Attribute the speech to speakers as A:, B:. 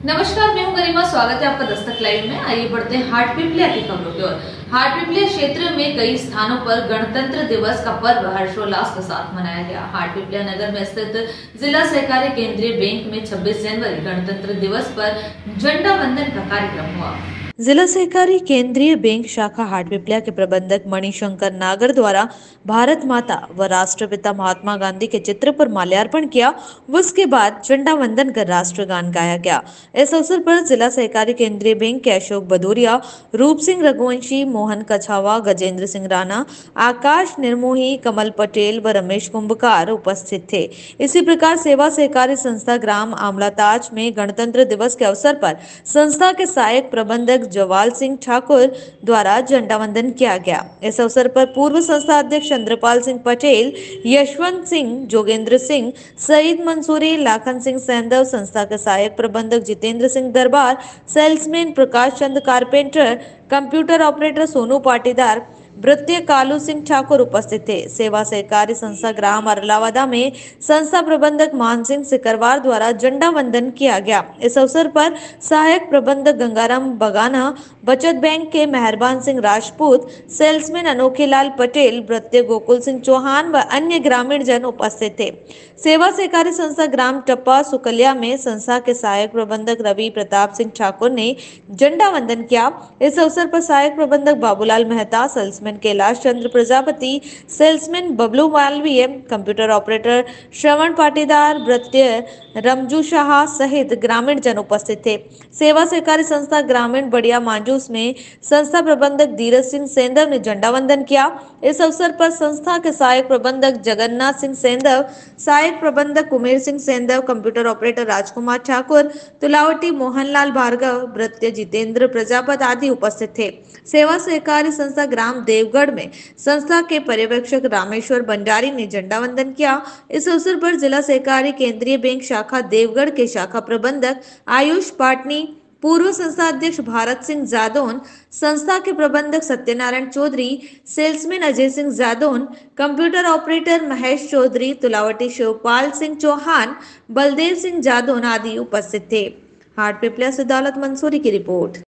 A: नमस्कार, मैं हूं गरिमा। स्वागत है आपका दस्तक लाइव में। आइए बढ़ते हैं हाटपिपलिया की खबरों की ओर। हाटपिपलिया क्षेत्र में कई स्थानों पर गणतंत्र दिवस का पर्व हर्षोल्लास के साथ मनाया गया। हाटपिपलिया नगर में स्थित जिला सहकारी केंद्रीय बैंक में 26 जनवरी गणतंत्र दिवस पर झंडा वंदन का कार्यक्रम हुआ। जिला सहकारी केंद्रीय बैंक शाखा हाटपिपलिया के प्रबंधक मणिशंकर नागर द्वारा भारत माता व राष्ट्रपिता महात्मा गांधी के चित्र पर माल्यार्पण किया। उसके बाद झंडा वंदन कर राष्ट्रगान गाया गया। इस अवसर पर जिला सहकारी केंद्रीय बैंक के अशोक भदौरिया, रूप सिंह रघुवंशी, मोहन कछावा, गजेंद्र सिंह राणा, आकाश निर्मोही, कमल पटेल व रमेश कुंभकार उपस्थित थे। इसी प्रकार सेवा सहकारी संस्था ग्राम आमलाताज में गणतंत्र दिवस के अवसर पर संस्था के सहायक प्रबंधक जवाल सिंह ठाकुर द्वारा झंडा वंदन किया गया। इस अवसर पर पूर्व संस्था अध्यक्ष चंद्रपाल सिंह पटेल, यशवंत सिंह, जोगेंद्र सिंह, सईद मंसूरी, लाखन सिंह सैंधव, संस्था के सहायक प्रबंधक Jitendra Singh Darbar, salesman Prakash Chand Carpenter, computer operator Sonu Patidar, वृत्तीय कालू सिंह ठाकुर उपस्थित थे। सेवा सहकारी संस्था ग्राम अरलावादा में संस्था प्रबंधक मान सिंह सिकरवार द्वारा झंडा वंदन किया गया। इस अवसर पर सहायक प्रबंधक गंगाराम बगाना, बचत बैंक के मेहरबान सिंह राजपूत, सेल्समैन अनोखीलाल पटेल, वृत्तीय गोकुल सिंह चौहान व अन्य ग्रामीण जन उपस्थित थे। सेवा सहकारी संस्था ग्राम टप्पा सुकलिया में संस्था के सहायक प्रबंधक रवि प्रताप सिंह ठाकुर ने झंडा वंदन किया। इस अवसर पर सहायक प्रबंधक Babulal Mehta, salesman Kailash Chandra Prajapati, salesman Bablu Malviya, computer operator Shravan Patidar, वृत्तीय रमजू शाह सहित ग्रामीण जन उपस्थित थे। सेवा सहकारी संस्था ग्रामीण बढ़िया मांजूस में संस्था प्रबंधक धीरज सिंह सेंधव ने झंडा वंदन किया। इस अवसर पर संस्था के सहायक प्रबंधक जगन्नाथ सिंह सेंधव, सहायक प्रबंधक कुमेर सिंह सेंधव, कंप्यूटर ऑपरेटर राजकुमार ठाकुर, तुलावटी मोहनलाल भार्गव, वृत्तीय जितेंद्र प्रजापत आदि उपस्थित थे। सेवा सहकारी संस्था ग्राम देवगढ़ में संस्था के पर्यवेक्षक रामेश्वर भंडारी ने झंडा वंदन किया। इस अवसर पर जिला सहकारी केंद्रीय बैंक शाखा देवगढ़ के शाखा प्रबंधक आयुष पाटनी, पूर्व संस्था अध्यक्ष भारत सिंह जादौन, संस्था के प्रबंधक Satyanarayan Chaudhary, salesman Ajay Singh Jadaun, computer operator Mahesh Chaudhary, तुलावटी शिवपाल सिंह चौहान, बलदेव सिंह जादौन आदि उपस्थित थे। हाटपिपलिया से दौलत मंसूरी की रिपोर्ट।